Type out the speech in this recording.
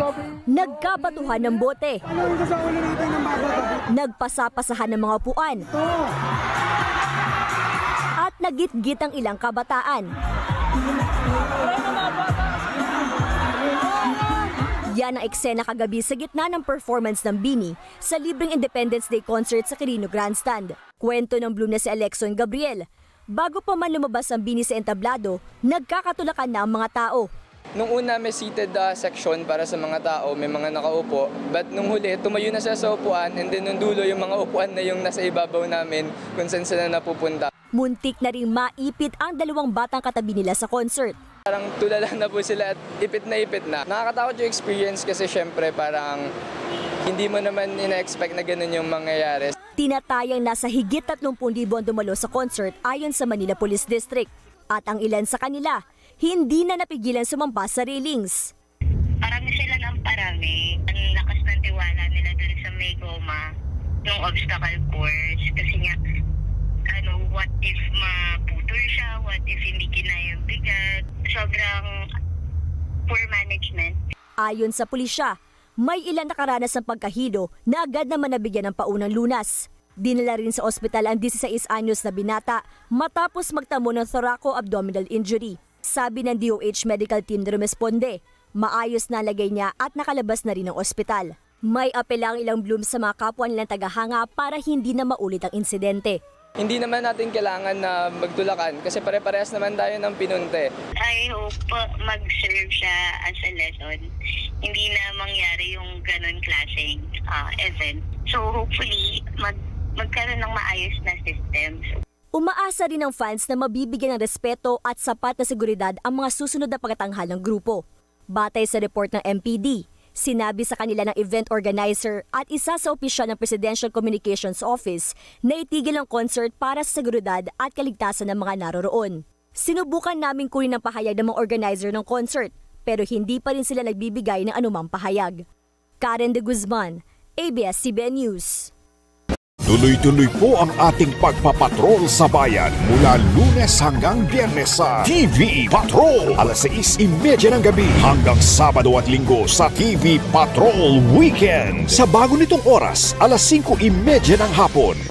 Nagkabatuhan ng bote. Nagpasapasahan ng mga upuan. At nagitgit ang ilang kabataan. Yan ang eksena kagabi sa gitna ng performance ng BINI sa libreng Independence Day concert sa Quirino Grandstand. Kwento ng Bloom na si Alexon Gabriel. Bago pa man lumabas ang BINI sa entablado, nagkakatulakan na ang mga tao. Nung una may seated section para sa mga tao, may mga nakaupo. But nung huli, tumayo na siya sa upuan, and then nung dulo yung mga upuan na yung nasa ibabaw namin kung saan sila napupunta. Muntik na rin maipit ang dalawang batang katabi nila sa concert. Parang tulala na po sila at ipit na. Nakakatakot yung experience kasi syempre parang hindi mo naman ina-expect na ganun yung mangyayari. Tinatayang nasa higit 30,000 ang dumalo sa concert ayon sa Manila Police District. At ang ilan sa kanila, hindi na napigilan sumampa sa railings. Parami sila ng parami. Ang lakas ng tiwala nila dun sa may goma, yung obstacle course. Kasi nga, what if maputol siya? What if hindi kinaya yung bigat? Sobrang poor management. Ayon sa pulisya, may ilan nakaranas ng pagkahilo na agad naman nabigyan ng paunang lunas. Dinala rin sa ospital ang 16 anyos na binata matapos magtamo ng thoraco-abdominal injury. Sabi ng DOH medical team na rumesponde, maayos na lagay niya at nakalabas na rin ng ospital. May apela ang ilang Bloom sa mga kapwa nilang tagahanga para hindi na maulit ang insidente. Hindi naman natin kailangan na magtulakan kasi pare-parehas naman tayo ng pinunte. I hope mag-serve siya as a lesson. Hindi na mangyari yung ganun klaseng event. So hopefully magkaroon ng maayos na system. Umaasa rin ang fans na mabibigyan ng respeto at sapat na seguridad ang mga susunod na pagtatanghal ng grupo. Batay sa report ng MPD, sinabi sa kanila ng event organizer at isa sa opisyal ng Presidential Communications Office na itigil ang concert para sa seguridad at kaligtasan ng mga naroroon. Sinubukan namin kunin ang pahayag ng mga organizer ng concert pero hindi pa rin sila nagbibigay ng anumang pahayag. Karen de Guzman, ABS-CBN News. Tuloy-tuloy po ang ating pagpapatrol sa bayan mula Lunes hanggang Biyernes sa TV Patrol. Alas 6:30 ng gabi hanggang Sabado at Linggo sa TV Patrol Weekend. Sa bago nitong oras, alas 5:30 ng hapon.